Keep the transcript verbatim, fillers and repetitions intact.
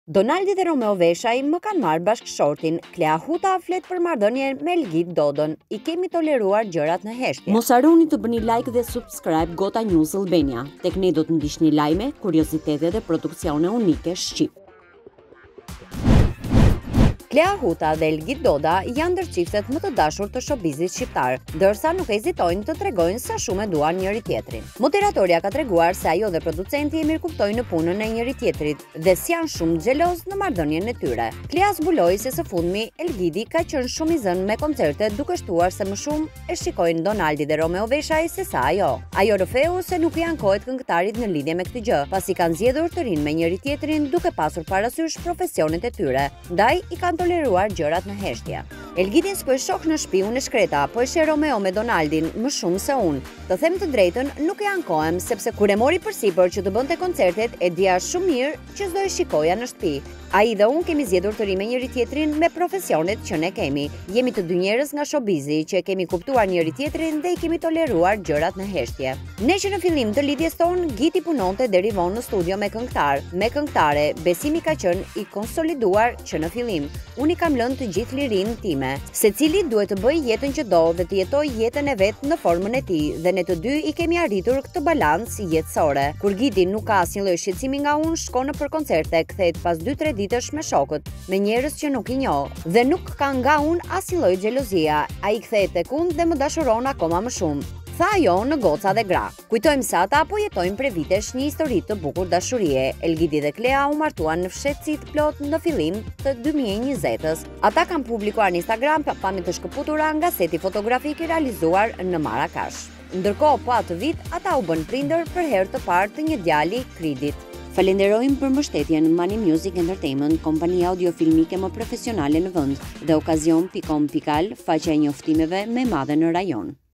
Donaldi dhe Romeo Veshaj më kanë marrë bashkëshortin. Klea Huta flet për marrëdhënien me Elgid Dodon. I kemi toleruar gjërat në heshtje. Mos harroni të bëni like dhe subscribe Gota News Albania. Tek ne do të ndiqni lajme, kuriozitete dhe produksione unike shqip. Klea Huta dhe Elgid Doda janë ndër çiftet më të dashur të showbizit shqiptar, ndërsa nuk hezitojnë të tregojnë sa shumë e duan njëri tjetrin. Moderatorja ka treguar se ajo dhe producenti e mirëkuptojnë në punën e njëri tjetrit dhe s'janë shumë xheloz në marrëdhënien e tyre. Klea zbuloi se së fundmi Elgidi ka qenë shumë i zënë me koncerte, duke shtuar se më shumë e shikojnë Donaldi dhe Romeo Veshaj se sa ajo. Ajo rrëfeu se nuk i ankohet këngëtarit në lidhje me këtë gjë, pasi kanë zgjedhur të rinë me njëri tjetrin duke pasur parasysh profesionet e tyre. Ndaj i kanë toleruar gjërat në heshtje. Elgidin s'po e shoh në shtëpi unë e shkreta, po e sheh Romeo me Donaldin më shumë se unë. Të them të drejtën, nuk e ankohem sepse kur e mori përsipër që të bënte koncertet, e dija shumë mirë që s'do e shikoja në shtëpi. Ai dhe unë kemi zgjedhur të rrimë me njëri tjetrin me profesionet që ne kemi. Jemi të dy njerëz nga showbizi që e kemi kuptuar njëri tjetrin dhe i kemi toleruar gjërat në heshtje. Ne që në fillim të lidhjes tonë, Giti punonte deri vonë në studio me këngëtar, me këngëtare, besimi ka qenë i konsoliduar që në fillim. Unë i kam lënë të gjithë lirinë time. Secili duhet të bëjë jetën që do dhe të jetojë jetën e vet në formën e tij dhe ne të dy i kemi arritur këtë balancë jetësore. Kur Giti nuk ka asnjë lloj shqetësimi nga unë, shkon nëpër koncerte, kthehet pas dy tre ditësh me shokët, me njerëz që nuk i njoh dhe nuk ka nga unë asnjë lloj xhelozia. Ai kthehet tek unë dhe më dashuron akoma më shumë. Tha ajo në Goca dhe Gra. Kujtojmë se ata po jetojnë prej vitesh një histori të bukur dashurie. Elgidi dhe Klea u martuan në fshehtësi të plot në fillim të dy mijë e njëzet-ës. Ata kanë publikuar në Instagram pamje të shkëputura nga seti fotografik i realizuar në Marrakash. Ndërkohë, po atë vit, ata u bën prindër për herë të parë të një djali Kridit. Falenderojmë për mbështetjen Money Music Entertainment, kompania audiofilmike më profesionale në vend, dhe Okazion punkt com punkt al, faqja e njoftimeve më e madhe në rajon.